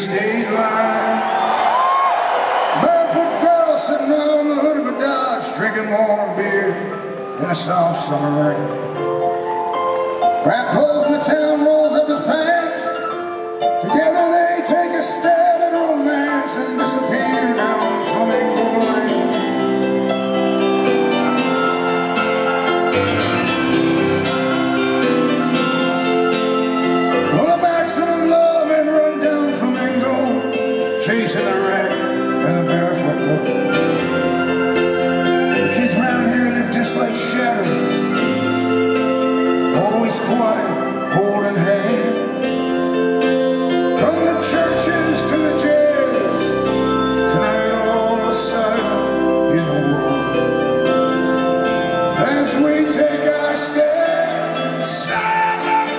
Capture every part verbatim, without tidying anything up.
state line. Barefoot girl sitting on the hood of a Dodge, drinking warm beer in a soft summer rain. Rat pulls in the town, rolls up his pants. Together they take a stab at romance and disappear down Flamingo Lane. Well, a maximum law men run down Flamingo, chasing a rat and a barefoot girl. The kids around here live just like shadows, always quiet, holding hands. From the churches to the jails, tonight all is silent in the world. As we take our stand, silent.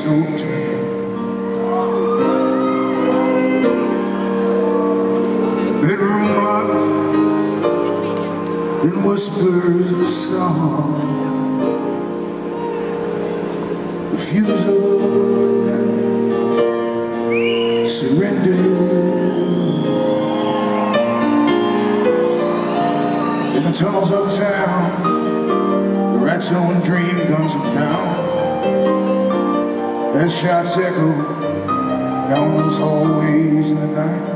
so tender. Bedroom locked in whispers of song, refusal and then surrender. In the tunnels uptown, the rats own dream guns them down. As shots echo down those hallways in the night.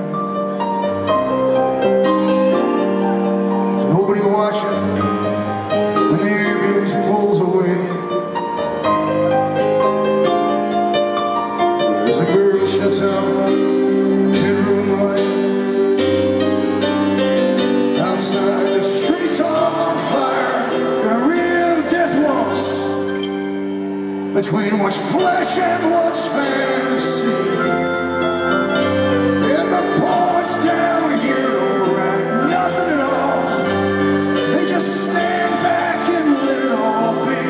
There's nobody watching when the ambulance pulls away. As a girl shuts out the bedroom light, outside the streets on fire, and a real death waltz between what's flesh and what's fantasy. And the poets down here don't write nothing at all. They just stand back and let it all be.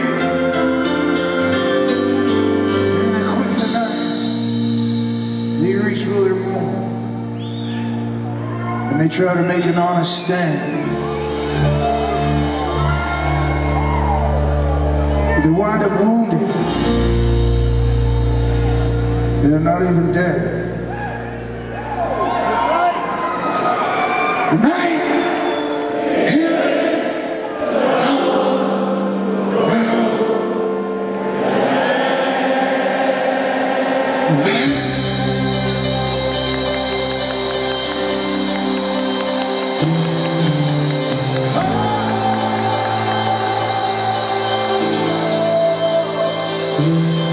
In the quick of the night, they reach for their moment, and they try to make an honest stand. But they wind up wounded. They're not even dead. Night, here, now, now.